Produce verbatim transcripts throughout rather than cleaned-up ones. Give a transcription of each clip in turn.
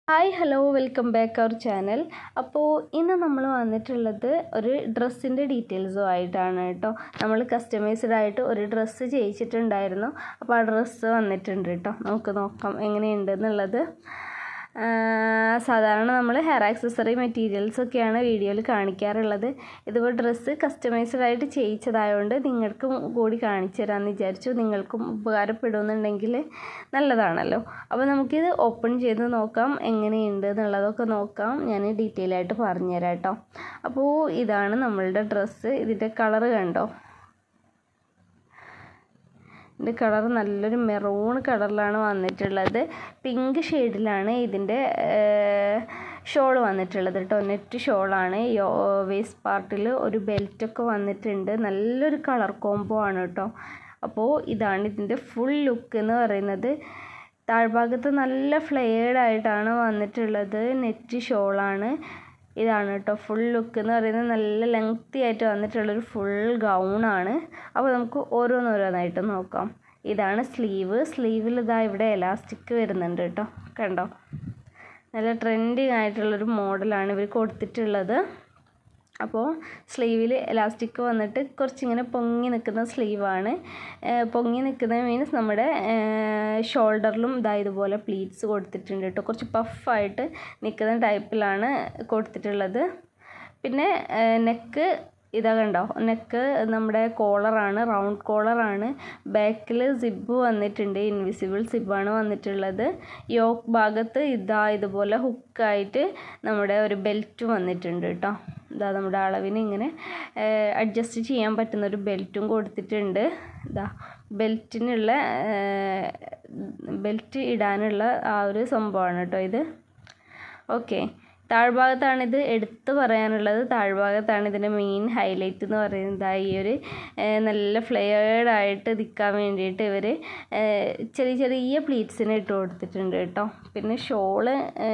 Hi hello welcome back our channel. അപ്പോൾ ഇന്ന് നമ്മൾ വന്നിട്ടുള്ളത് ഒരു ഡ്രസ്സിൻ്റെ ഡീറ്റെയിൽസും ആയിട്ടാണ് കേട്ടോ. നമ്മൾ കസ്റ്റമൈസ്ഡ് ആയിട്ട് ഒരു ഡ്രസ്സ് ചെയ്യിച്ചിട്ടുണ്ടായിരുന്നു. അപ്പോൾ ആ ഡ്രസ്സ് വന്നിട്ടുണ്ട് കേട്ടോ. നമുക്ക് നോക്കാം എങ്ങനെയുണ്ട് എന്നുള്ളത്. സാധാരണ നമ്മൾ ഹെയർ ആക്സസറി മെറ്റീരിയൽസൊക്കെയാണ് വീഡിയോയിൽ കാണിക്കാറുള്ളത്. ഇതിപ്പോൾ ഡ്രസ്സ് കസ്റ്റമൈസ്ഡ് ആയിട്ട് ചെയ്യിച്ചതായതുകൊണ്ട് നിങ്ങൾക്കും കൂടി കാണിച്ചു തരാമെന്ന് വിചാരിച്ചു. നിങ്ങൾക്കും ഉപകാരപ്പെടുമെന്നുണ്ടെങ്കിൽ നല്ലതാണല്ലോ. അപ്പോൾ നമുക്കിത് ഓപ്പൺ ചെയ്ത് നോക്കാം എങ്ങനെയുണ്ട് എന്നുള്ളതൊക്കെ നോക്കാം. ഞാൻ ഡീറ്റെയിൽ ആയിട്ട് പറഞ്ഞുതരാം കേട്ടോ. അപ്പോൾ ഇതാണ് നമ്മളുടെ ഡ്രസ്സ്. ഇതിൻ്റെ കളറ് കണ്ടോ? ഇതിൻ്റെ കളർ നല്ലൊരു മെറൂൺ കളറിലാണ് വന്നിട്ടുള്ളത്. പിങ്ക് ഷെയ്ഡിലാണ് ഇതിൻ്റെ ഷോൾ വന്നിട്ടുള്ളത് കേട്ടോ. നെറ്റ് ഷോളാണ്. യോ വേസ്റ്റ് പാർട്ടിൽ ഒരു ബെൽറ്റൊക്കെ വന്നിട്ടുണ്ട്. നല്ലൊരു കളർ കോംബോ ആണ് കേട്ടോ. അപ്പോൾ ഇതാണ് ഇതിൻ്റെ ഫുൾ ലുക്ക് എന്ന് പറയുന്നത്. താഴ്ഭാഗത്ത് നല്ല ഫ്ലെയർഡ് ആയിട്ടാണ് വന്നിട്ടുള്ളത്. നെറ്റ് ഷോളാണ്. ഇതാണ് കേട്ടോ ഫുൾ ലുക്ക് എന്ന് പറയുന്നത്. നല്ല ലെങ്തി ആയിട്ട് വന്നിട്ടുള്ളൊരു ഫുൾ ഗൗണാണ്. അപ്പോൾ നമുക്ക് ഓരോന്നോരോന്നായിട്ട് നോക്കാം. ഇതാണ് സ്ലീവ്. സ്ലീവിൽ ഇതാ ഇവിടെ എലാസ്റ്റിക് വരുന്നുണ്ട് കേട്ടോ. കണ്ടോ? നല്ല ട്രെൻഡിങ് ആയിട്ടുള്ളൊരു മോഡലാണ് ഇവർ കൊടുത്തിട്ടുള്ളത്. അപ്പോൾ സ്ലീവിൽ എലാസ്റ്റിക് വന്നിട്ട് കുറച്ചിങ്ങനെ പൊങ്ങി നിൽക്കുന്ന സ്ലീവാണ്. പൊങ്ങി നിൽക്കുന്നത് മീൻസ് നമ്മുടെ ഷോൾഡറിലും ഇതാ ഇതുപോലെ പ്ലീറ്റ്സ് കൊടുത്തിട്ടുണ്ട് കേട്ടോ. കുറച്ച് പഫായിട്ട് നിൽക്കുന്ന ടൈപ്പിലാണ് കൊടുത്തിട്ടുള്ളത്. പിന്നെ നെക്ക് ഇതാ കണ്ടോ? നെക്ക് നമ്മുടെ കോളറാണ്, റൗണ്ട് കോളറാണ്. ബാക്കിൽ സിബ് വന്നിട്ടുണ്ട്. ഇൻവിസിബിൾ സിബാണ് വന്നിട്ടുള്ളത്. യോക്ക് ഭാഗത്ത് ഇതാ ഇതുപോലെ ഹുക്കായിട്ട് നമ്മുടെ ഒരു ബെൽറ്റ് വന്നിട്ടുണ്ട് കേട്ടോ. ഇതാ നമ്മുടെ അളവിന് ഇങ്ങനെ അഡ്ജസ്റ്റ് ചെയ്യാൻ പറ്റുന്ന ഒരു ബെൽറ്റും കൊടുത്തിട്ടുണ്ട്. ഇതാ ബെൽറ്റിനുള്ള ബെൽറ്റ് ഇടാനുള്ള ആ ഒരു സംഭവമാണ് കേട്ടോ ഇത്. ഓക്കെ, താഴ്ഭാഗത്താണ് ഇത് എടുത്ത് പറയാനുള്ളത്. താഴ്ഭാഗത്താണ് ഇതിൻ്റെ മെയിൻ ഹൈലൈറ്റ് എന്ന് പറയുന്നത്. ഈ ഒരു നല്ല ഫ്ലെയർഡ് ആയിട്ട് നിൽക്കാൻ വേണ്ടിയിട്ട് ഇവർ ചെറിയ ചെറിയ പ്ലീറ്റ്സിന് ഇട്ട് കൊടുത്തിട്ടുണ്ട് കേട്ടോ. പിന്നെ ഷോള്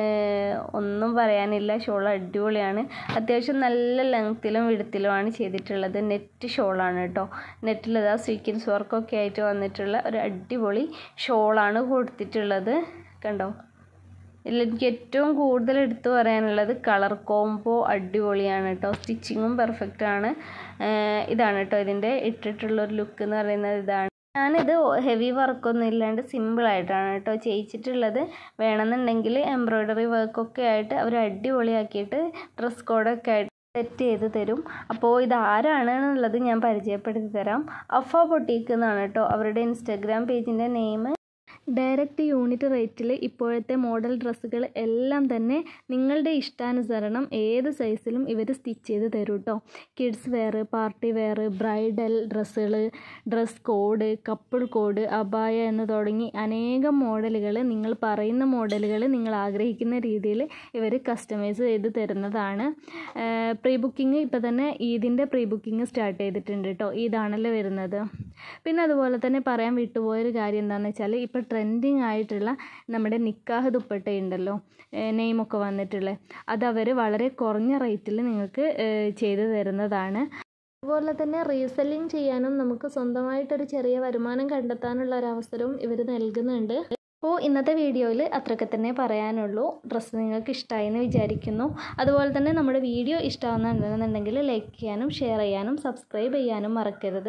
ഒന്നും പറയാനില്ല. ഷോൾ അടിപൊളിയാണ്. അത്യാവശ്യം നല്ല ലെങ്ത്തിലും വിടുത്തിലുമാണ് ചെയ്തിട്ടുള്ളത്. നെറ്റ് ഷോളാണ് കേട്ടോ. നെറ്റിൽ ഇതാ സീക്വൻസ് വർക്കൊക്കെ ആയിട്ട് വന്നിട്ടുള്ള ഒരു അടിപൊളി ഷോളാണ് കൊടുത്തിട്ടുള്ളത്. കണ്ടോ? ഇതിൽ എനിക്ക് ഏറ്റവും കൂടുതൽ എടുത്തു പറയാനുള്ളത് കളർ കോംബോ അടിപൊളിയാണ് കേട്ടോ. സ്റ്റിച്ചിങ്ങും പെർഫെക്റ്റ് ആണ്. ഇതാണ് കേട്ടോ ഇതിൻ്റെ ഇട്ടിട്ടുള്ളൊരു ലുക്ക് എന്ന് പറയുന്നത്. ഇതാണ്. ഞാനിത് ഹെവി വർക്കൊന്നും ഇല്ലാണ്ട് സിമ്പിളായിട്ടാണ് കേട്ടോ ചെയ്യിച്ചിട്ടുള്ളത്. വേണമെന്നുണ്ടെങ്കിൽ എംബ്രോയ്ഡറി വർക്കൊക്കെ ആയിട്ട് അവർ അടിപൊളിയാക്കിയിട്ട് ഡ്രസ് കോഡൊക്കെ ആയിട്ട് സെറ്റ് ചെയ്ത് തരും. അപ്പോൾ ഇത് ആരാണെന്നുള്ളത് ഞാൻ പരിചയപ്പെടുത്തി തരാം. അഫ ബൊട്ടീക്ക് എന്നാണ് കേട്ടോ അവരുടെ ഇൻസ്റ്റാഗ്രാം പേജിൻ്റെ നെയിം. ഡയറക്റ്റ് യൂണിറ്റ് റേറ്റിൽ ഇപ്പോഴത്തെ മോഡൽ ഡ്രസ്സുകൾ എല്ലാം തന്നെ നിങ്ങളുടെ ഇഷ്ടാനുസരണം ഏത് സൈസിലും ഇവർ സ്റ്റിച്ച് ചെയ്ത് തരും കേട്ടോ. Kids wear, party wear, bridal ഡ്രസ്സുകൾ, ഡ്രസ് കോഡ്, കപ്പിൾ കോഡ്, അബായ എന്ന് തുടങ്ങി അനേകം മോഡലുകൾ, നിങ്ങൾ പറയുന്ന മോഡലുകൾ നിങ്ങൾ ആഗ്രഹിക്കുന്ന രീതിയിൽ ഇവർ കസ്റ്റമൈസ് ചെയ്ത് തരുന്നതാണ്. പ്രീ ബുക്കിംഗ് ഇപ്പോൾ തന്നെ ഈദിൻ്റെ പ്രീ ബുക്കിംഗ് സ്റ്റാർട്ട് ചെയ്തിട്ടുണ്ട് കേട്ടോ. ഇതാണല്ലോ വരുന്നത്. പിന്നെ അതുപോലെ തന്നെ പറയാൻ വിട്ടുപോയൊരു കാര്യം എന്താണെന്ന് വെച്ചാൽ ഇപ്പോൾ ട്രെൻഡിങ് ആയിട്ടുള്ള നമ്മുടെ നിക്കാഹ് ദുപ്പട്ടയുണ്ടല്ലോ, നെയിമൊക്കെ വന്നിട്ടുള്ളത്, അതവർ വളരെ കുറഞ്ഞ റേറ്റിൽ നിങ്ങൾക്ക് ചെയ്തു തരുന്നതാണ്. അതുപോലെ തന്നെ റീസെല്ലിങ് ചെയ്യാനും നമുക്ക് സ്വന്തമായിട്ടൊരു ചെറിയ വരുമാനം കണ്ടെത്താനുള്ള ഒരു അവസരവും ഇവർ നൽകുന്നുണ്ട്. അപ്പോൾ ഇന്നത്തെ വീഡിയോയിൽ അത്രയൊക്കെ തന്നെ പറയാനുള്ളൂ. ഡ്രസ്സ് നിങ്ങൾക്ക് ഇഷ്ടമായി എന്ന് വിചാരിക്കുന്നു. അതുപോലെ തന്നെ നമ്മുടെ വീഡിയോ ഇഷ്ടമാകുന്നുണ്ടെന്നുണ്ടെങ്കിൽ ലൈക്ക് ചെയ്യാനും ഷെയർ ചെയ്യാനും സബ്സ്ക്രൈബ് ചെയ്യാനും മറക്കരുത്.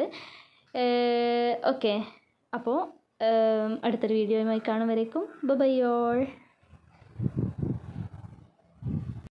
ഓക്കെ, അപ്പോൾ അടുത്തൊരു വീഡിയോയുമായി കാണും വരേക്കും ബൈ ഓൾ.